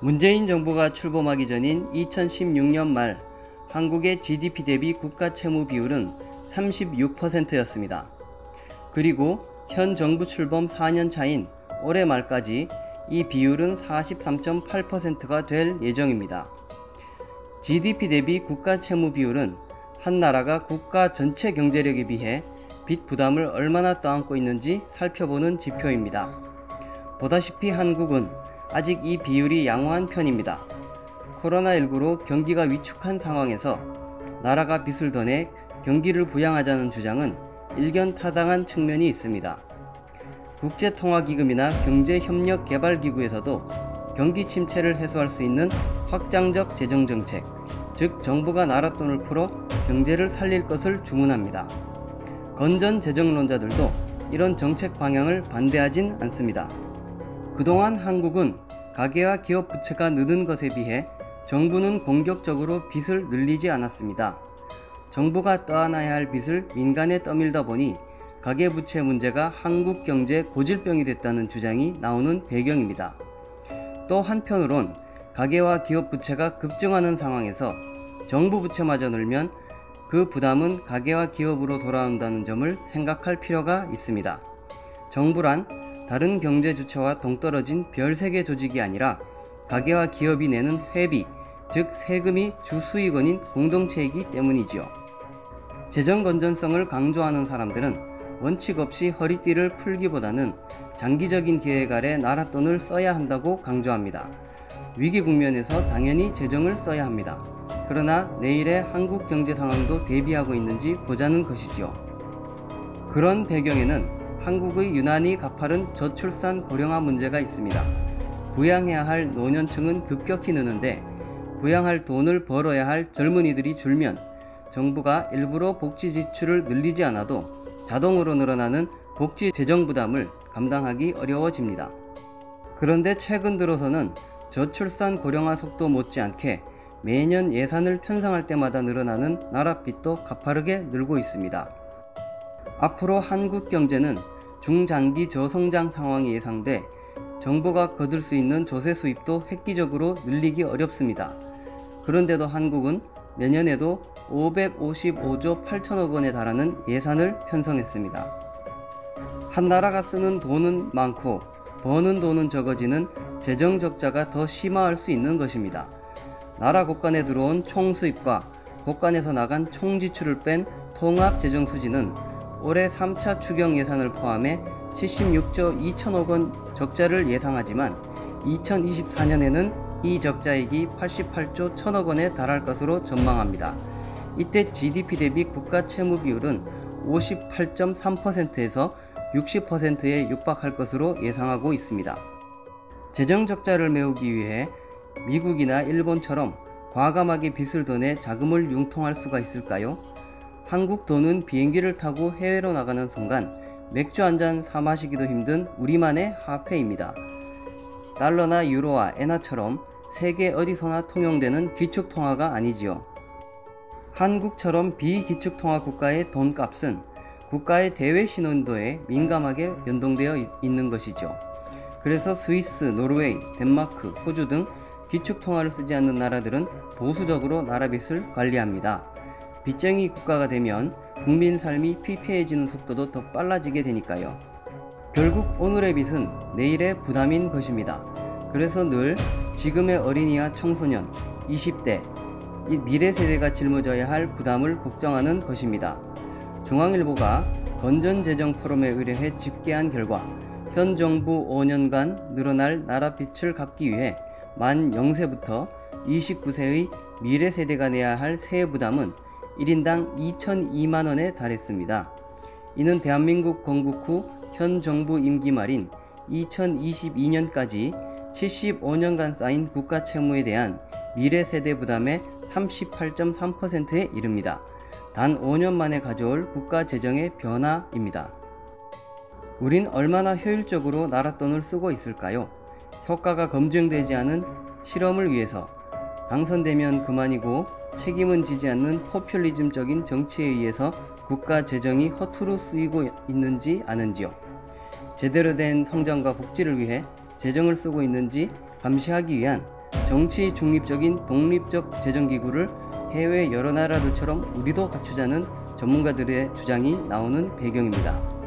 문재인 정부가 출범하기 전인 2016년 말 한국의 GDP 대비 국가 채무 비율은 36%였습니다. 그리고 현 정부 출범 4년 차인 올해 말까지 이 비율은 43.8%가 될 예정입니다. GDP 대비 국가 채무 비율은 한 나라가 국가 전체 경제력에 비해 빚 부담을 얼마나 떠안고 있는지 살펴보는 지표입니다. 보다시피 한국은 아직 이 비율이 양호한 편입니다. 코로나19로 경기가 위축한 상황에서 나라가 빚을 더 내 경기를 부양하자는 주장은 일견타당한 측면이 있습니다. 국제통화기금이나 경제협력개발기구에서도 경기 침체를 해소할 수 있는 확장적 재정정책, 즉 정부가 나라 돈을 풀어 경제를 살릴 것을 주문합니다. 건전 재정론자들도 이런 정책 방향을 반대하진 않습니다. 그동안 한국은 가계와 기업 부채가 느는 것에 비해 정부는 공격적으로 빚을 늘리지 않았습니다. 정부가 떠안아야 할 빚을 민간에 떠밀다 보니 가계부채 문제가 한국 경제의 고질병이 됐다는 주장이 나오는 배경입니다. 또 한편으론 가계와 기업 부채가 급증하는 상황에서 정부 부채마저 늘면 그 부담은 가계와 기업으로 돌아온다는 점을 생각할 필요가 있습니다. 정부란 다른 경제 주체와 동떨어진 별세계 조직이 아니라 가계와 기업이 내는 회비, 즉 세금이 주 수익원인 공동체이기 때문이지요. 재정 건전성을 강조하는 사람들은 원칙 없이 허리띠를 풀기보다는 장기적인 계획 아래 나라 돈을 써야 한다고 강조합니다. 위기 국면에서 당연히 재정을 써야 합니다. 그러나 내일의 한국 경제 상황도 대비하고 있는지 보자는 것이지요. 그런 배경에는 한국의 유난히 가파른 저출산 고령화 문제가 있습니다. 부양해야 할 노년층은 급격히 느는데 부양할 돈을 벌어야 할 젊은이들이 줄면 정부가 일부러 복지 지출을 늘리지 않아도 자동으로 늘어나는 복지 재정 부담을 감당하기 어려워집니다. 그런데 최근 들어서는 저출산 고령화 속도 못지않게 매년 예산을 편성할 때마다 늘어나는 나라빚도 가파르게 늘고 있습니다. 앞으로 한국 경제는 중장기 저성장 상황이 예상돼 정부가 거둘 수 있는 조세 수입도 획기적으로 늘리기 어렵습니다. 그런데도 한국은 내년에도 555조 8천억 원에 달하는 예산을 편성했습니다. 한 나라가 쓰는 돈은 많고 버는 돈은 적어지는 재정 적자가 더 심화할 수 있는 것입니다. 나라 곳간에 들어온 총수입과 곳간에서 나간 총지출을 뺀 통합재정수지는 올해 3차 추경 예산을 포함해 76조 2천억 원 적자를 예상하지만 2024년에는 이 적자액이 88조 1천억 원에 달할 것으로 전망합니다. 이때 GDP 대비 국가 채무 비율은 58.3%에서 60%에 육박할 것으로 예상하고 있습니다. 재정 적자를 메우기 위해 미국이나 일본처럼 과감하게 빚을 더 내 자금을 융통할 수가 있을까요? 한국 돈은 비행기를 타고 해외로 나가는 순간 맥주 한 잔 사 마시기도 힘든 우리만의 화폐입니다. 달러나 유로와 엔화처럼 세계 어디서나 통용되는 기축통화가 아니지요. 한국처럼 비기축통화 국가의 돈값은 국가의 대외 신원도에 민감하게 연동되어 있는 것이죠. 그래서 스위스, 노르웨이, 덴마크, 호주 등 기축통화를 쓰지 않는 나라들은 보수적으로 나라빚을 관리합니다. 빚쟁이 국가가 되면 국민 삶이 피폐해지는 속도도 더 빨라지게 되니까요. 결국 오늘의 빚은 내일의 부담인 것입니다. 그래서 늘 지금의 어린이와 청소년, 20대, 이 미래 세대가 짊어져야 할 부담을 걱정하는 것입니다. 중앙일보가 건전재정 포럼에 의뢰해 집계한 결과 현 정부 5년간 늘어날 나라빚을 갚기 위해 만 0세부터 29세의 미래 세대가 내야 할 세후 부담은 1인당 2,002만원에 달했습니다. 이는 대한민국 건국 후 현 정부 임기 말인 2022년까지 75년간 쌓인 국가 채무에 대한 미래 세대 부담의 38.3%에 이릅니다. 단 5년 만에 가져올 국가 재정의 변화입니다. 우린 얼마나 효율적으로 나라 돈을 쓰고 있을까요? 효과가 검증되지 않은 실험을 위해서 당선되면 그만이고 책임은 지지 않는 포퓰리즘적인 정치에 의해서 국가 재정이 허투루 쓰이고 있는지 아는지요? 제대로 된 성장과 복지를 위해 재정을 쓰고 있는지 감시하기 위한 정치 중립적인 독립적 재정기구를 해외 여러 나라들처럼 우리도 갖추자는 전문가들의 주장이 나오는 배경입니다.